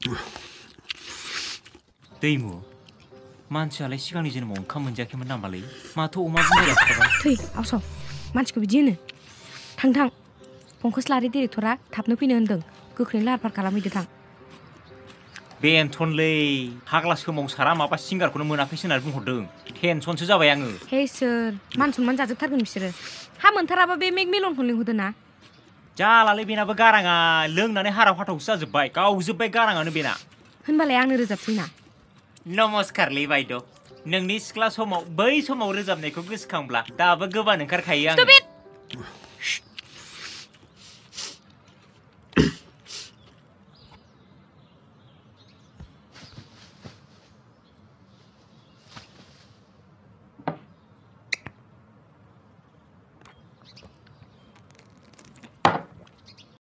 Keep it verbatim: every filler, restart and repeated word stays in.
दैमु मानसियालाय सिगांनि जोनोमाव ओंखाम मोनजायाखैमोन नामालै माथो अमा बुंलायला थाबाय थै आवसाव मानसिखौ बिदि होनो थां थां पंकजलारि डिरेक्टरा थाबनो फैनो होनदों गोख्रैनो लाहार फाहार खालामहैदो थां बेनथनलै हाग्ला सोमावसारा माबा सिंगारखौनो मोनाखैसो होननानै बुंहरदों टेनसनसो जाबाय आङो हे सोर मान सनमान जाजोबथारगोन बिसोरो हा मोनथाराबा बे मेकमेलनखौ लिंहरदो ना जालालै बेनाबो गाराङा लोंनानै हाराव हाथावसो जाजोब्बाय गावजोब्बाय गाराङानो बेना होनबालाय आंनो रोजाबसै ना नमस्कारलै बायद' नोंनि सिख्ला समाव बै समाव रोजाबनायखौ गोसोखांब्ला दाबो गोबानो ओंखारखायो आङो